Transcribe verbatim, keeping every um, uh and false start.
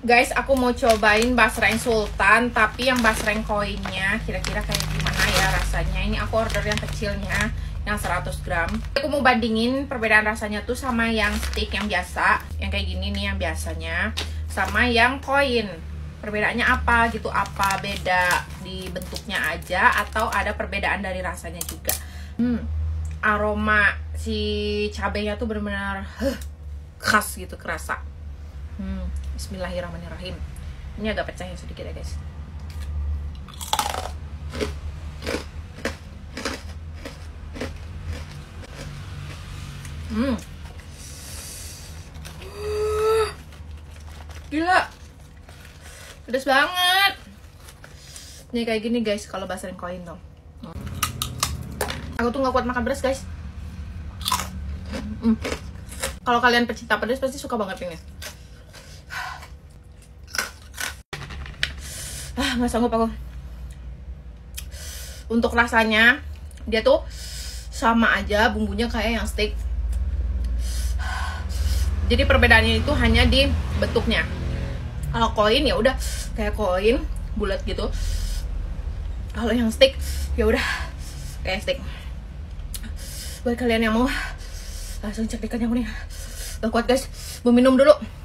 Guys, aku mau cobain basreng sultan, tapi yang basreng koinnya kira-kira kayak gimana ya rasanya. Ini aku order yang kecilnya, yang seratus gram. Aku mau bandingin perbedaan rasanya tuh sama yang stick yang biasa, yang kayak gini nih yang biasanya, sama yang koin. Perbedaannya apa gitu, apa beda di bentuknya aja atau ada perbedaan dari rasanya juga. Hmm, aroma si cabenya tuh benar-benar huh, khas gitu, kerasa. Hmm, bismillahirrahmanirrahim. Ini agak pecah ya sedikit ya guys. Hmm, gila, pedas banget. Nih kayak gini guys kalau basreng koin dong. Aku tuh nggak kuat makan pedas guys. Hmm. Kalau kalian pecinta pedas pasti suka banget ini. Ah, nggak sanggup aku. Untuk rasanya dia tuh sama aja bumbunya kayak yang steak. Jadi perbedaannya itu hanya di bentuknya. Kalau koin ya udah kayak koin bulat gitu. Kalau yang steak ya udah kayak steak. Buat kalian yang mau langsung cek ikannya aku nih. Gak kuat guys, mau minum dulu.